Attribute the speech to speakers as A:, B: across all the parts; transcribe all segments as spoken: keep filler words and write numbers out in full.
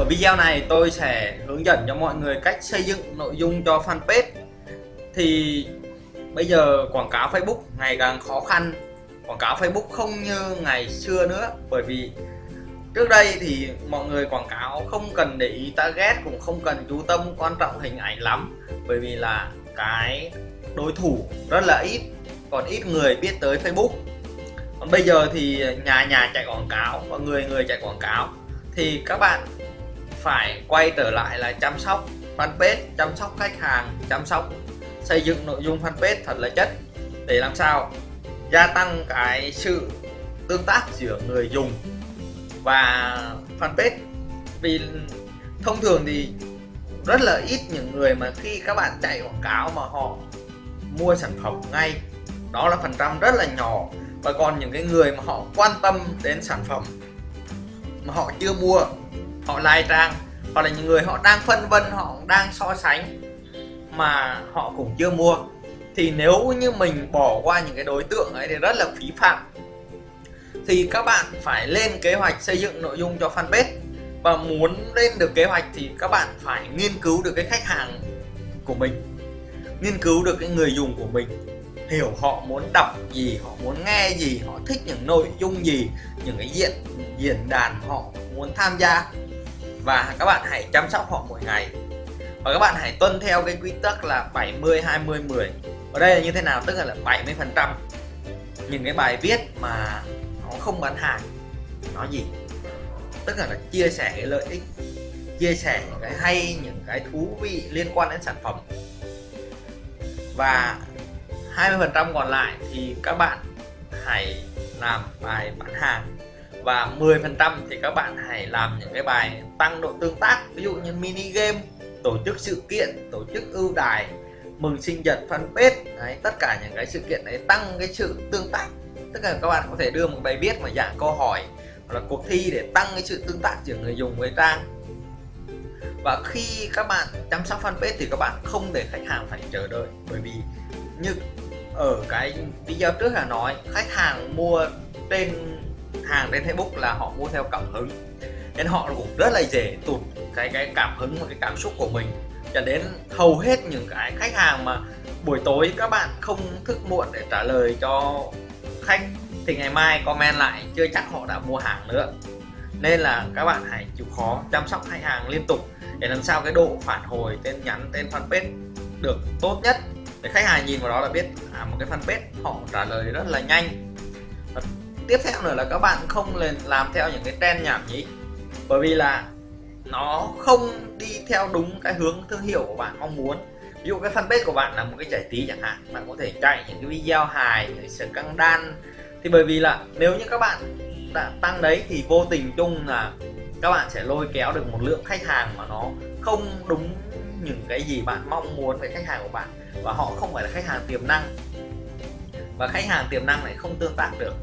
A: video này tôi sẽ hướng dẫn cho mọi người cách xây dựng nội dung cho fanpage. Thì bây giờ quảng cáo Facebook ngày càng khó khăn, quảng cáo Facebook không như ngày xưa nữa. Bởi vì trước đây thì mọi người quảng cáo không cần để ý target, cũng không cần chú tâm quan trọng hình ảnh lắm, bởi vì là cái đối thủ rất là ít, còn ít người biết tới Facebook. Còn bây giờ thì nhà nhà chạy quảng cáo và người người chạy quảng cáo, thì các bạn phải quay trở lại là chăm sóc fanpage, chăm sóc khách hàng, chăm sóc xây dựng nội dung fanpage thật là chất, để làm sao gia tăng cái sự tương tác giữa người dùng và fanpage. Vì thông thường thì rất là ít những người mà khi các bạn chạy quảng cáo mà họ mua sản phẩm ngay, đó là phần trăm rất là nhỏ. Và còn những cái người mà họ quan tâm đến sản phẩm mà họ chưa mua, họ like trang, hoặc là những người họ đang phân vân, họ đang so sánh mà họ cũng chưa mua, thì nếu như mình bỏ qua những cái đối tượng ấy thì rất là phí phạm. Thì các bạn phải lên kế hoạch xây dựng nội dung cho fanpage, và muốn lên được kế hoạch thì các bạn phải nghiên cứu được cái khách hàng của mình, nghiên cứu được cái người dùng của mình, hiểu họ muốn đọc gì, họ muốn nghe gì, họ thích những nội dung gì, những cái diện diễn đàn họ muốn tham gia. Và các bạn hãy chăm sóc họ mỗi ngày, và các bạn hãy tuân theo cái quy tắc là bảy mươi hai mươi mười. Ở đây là như thế nào? Tức là, là bảy mươi phần trăm những cái bài viết mà nó không bán hàng, nói gì, tức là, là chia sẻ cái lợi ích, chia sẻ những cái hay, những cái thú vị liên quan đến sản phẩm. Và hai mươi phần trăm còn lại thì các bạn hãy làm bài bán hàng, và mười phần trăm thì các bạn hãy làm những cái bài tăng độ tương tác, ví dụ như mini game, tổ chức sự kiện, tổ chức ưu đãi, mừng sinh nhật fanpage. Đấy, tất cả những cái sự kiện đấy tăng cái sự tương tác. Tức là các bạn có thể đưa một bài viết mà dạng câu hỏi hoặc là cuộc thi để tăng cái sự tương tác giữa người dùng với trang. Và khi các bạn chăm sóc fanpage thì các bạn không để khách hàng phải chờ đợi, bởi vì như ở cái video trước là nói, khách hàng mua trên hàng trên Facebook là họ mua theo cảm hứng, nên họ cũng rất là dễ tụt cái cái cảm hứng và cái cảm xúc của mình. Cho đến hầu hết những cái khách hàng mà buổi tối các bạn không thức muộn để trả lời cho khách, thì ngày mai comment lại chưa chắc họ đã mua hàng nữa. Nên là các bạn hãy chịu khó chăm sóc khách hàng liên tục, để làm sao cái độ phản hồi tin nhắn trên fanpage được tốt nhất, để khách hàng nhìn vào đó là biết à, một cái fanpage họ trả lời rất là nhanh. Và tiếp theo nữa là các bạn không nên làm theo những cái trend nhảm nhí, bởi vì là nó không đi theo đúng cái hướng thương hiệu của bạn mong muốn. Ví dụ cái fanpage của bạn là một cái giải trí chẳng hạn, bạn có thể chạy những cái video hài, những cái scandal. Thì bởi vì là nếu như các bạn đã tăng đấy thì vô tình chung là các bạn sẽ lôi kéo được một lượng khách hàng mà nó không đúng những cái gì bạn mong muốn về khách hàng của bạn, và họ không phải là khách hàng tiềm năng, và khách hàng tiềm năng lại không tương tác được.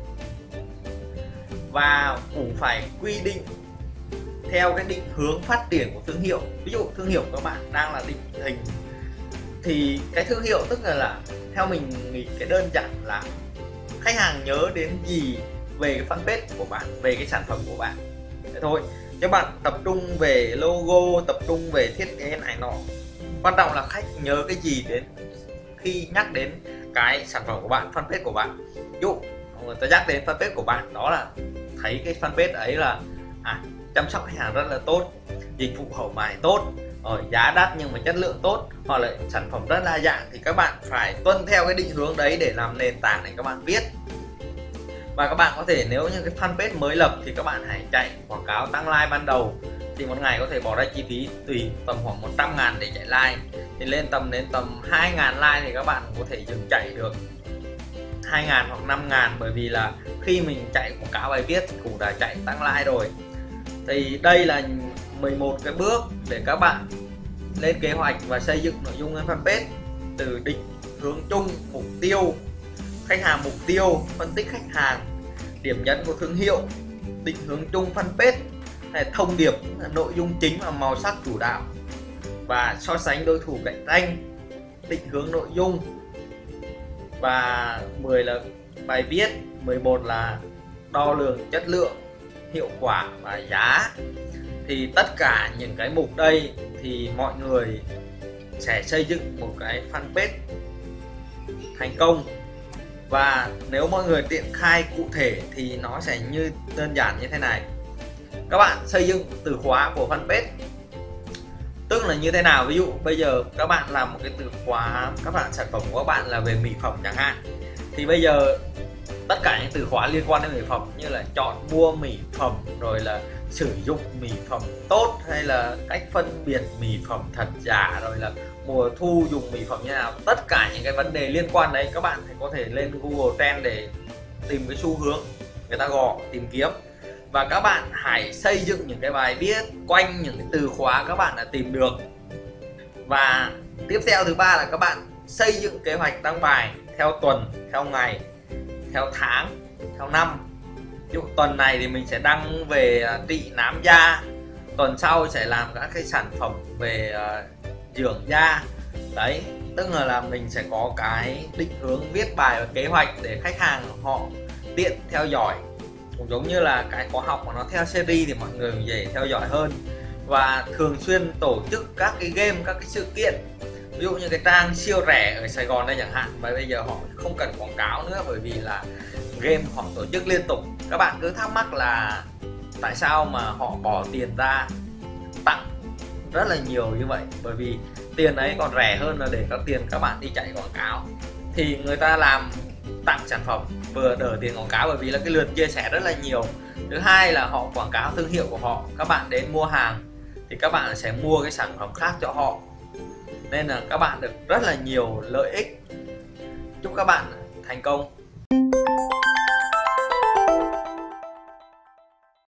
A: Và cũng phải quy định theo cái định hướng phát triển của thương hiệu. Ví dụ thương hiệu của các bạn đang là định hình, thì cái thương hiệu tức là, là theo mình nghĩ cái đơn giản là khách hàng nhớ đến gì về cái fanpage của bạn, về cái sản phẩm của bạn. Thế thôi, các bạn tập trung về logo, tập trung về thiết kế này nọ. Quan trọng là khách nhớ cái gì đến khi nhắc đến cái sản phẩm của bạn, fanpage của bạn. Ví dụ người ta nhắc đến fanpage của bạn, đó là thấy cái fanpage ấy là à, chăm sóc khách hàng rất là tốt, dịch vụ hậu mãi tốt, ở giá đắt nhưng mà chất lượng tốt, hoặc là sản phẩm rất đa dạng, thì các bạn phải tuân theo cái định hướng đấy để làm nền tảng để các bạn viết. Và các bạn có thể, nếu như cái fanpage mới lập thì các bạn hãy chạy quảng cáo tăng like ban đầu, thì một ngày có thể bỏ ra chi phí tùy tầm khoảng một trăm ngàn để chạy like. Thì lên tầm đến tầm hai ngàn like thì các bạn có thể dừng chạy được, hai ngàn hoặc năm ngàn, bởi vì là khi mình chạy quảng cáo bài viết thì cũng đã chạy tăng like rồi. Thì đây là mười một cái bước để các bạn lên kế hoạch và xây dựng nội dung lên fanpage, từ định hướng chung, mục tiêu, khách hàng mục tiêu, phân tích khách hàng, điểm nhấn của thương hiệu, định hướng chung fanpage, hay thông điệp, nội dung chính và màu sắc chủ đạo, và so sánh đối thủ cạnh tranh, định hướng nội dung. Và mười là bài viết, mười một là đo lường chất lượng, hiệu quả và giá. Thì tất cả những cái mục đây thì mọi người sẽ xây dựng một cái fanpage thành công. Và nếu mọi người triển khai cụ thể thì nó sẽ như đơn giản như thế này. Các bạn xây dựng từ khóa của fanpage, tức là như thế nào? Ví dụ bây giờ các bạn làm một cái từ khóa, các bạn sản phẩm của các bạn là về mỹ phẩm chẳng hạn, thì bây giờ tất cả những từ khóa liên quan đến mỹ phẩm như là chọn mua mỹ phẩm, rồi là sử dụng mỹ phẩm tốt, hay là cách phân biệt mỹ phẩm thật giả, rồi là mùa thu dùng mỹ phẩm như nào, tất cả những cái vấn đề liên quan đấy các bạn thì có thể lên Google Trend để tìm cái xu hướng người ta gõ tìm kiếm. Và các bạn hãy xây dựng những cái bài viết quanh những cái từ khóa các bạn đã tìm được. Và tiếp theo thứ ba là các bạn xây dựng kế hoạch đăng bài theo tuần, theo ngày, theo tháng, theo năm. Ví dụ tuần này thì mình sẽ đăng về trị nám da, tuần sau sẽ làm các cái sản phẩm về uh, dưỡng da. Đấy, tức là, là mình sẽ có cái định hướng viết bài và kế hoạch để khách hàng họ tiện theo dõi. Cũng giống như là cái khóa học mà nó theo series thì mọi người dễ theo dõi hơn. Và thường xuyên tổ chức các cái game, các cái sự kiện. Ví dụ như cái trang siêu rẻ ở Sài Gòn đây chẳng hạn, và bây giờ họ không cần quảng cáo nữa bởi vì là game họ tổ chức liên tục. Các bạn cứ thắc mắc là tại sao mà họ bỏ tiền ra tặng rất là nhiều như vậy, bởi vì tiền ấy còn rẻ hơn là để các tiền các bạn đi chạy quảng cáo. Thì người ta làm tặng sản phẩm vừa đỡ tiền quảng cáo bởi vì là cái lượt chia sẻ rất là nhiều. Thứ hai là họ quảng cáo thương hiệu của họ, các bạn đến mua hàng thì các bạn sẽ mua cái sản phẩm khác cho họ, nên là các bạn được rất là nhiều lợi ích. Chúc các bạn thành công.